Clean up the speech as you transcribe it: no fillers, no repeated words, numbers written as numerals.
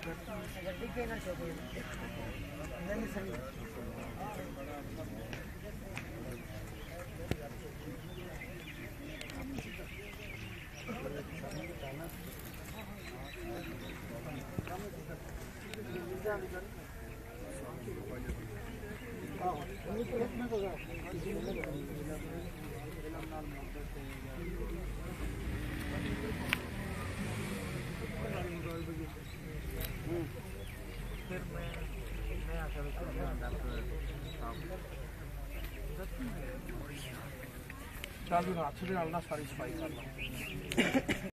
फिर मैं आकर चल रात से सारी सफाई कर लो।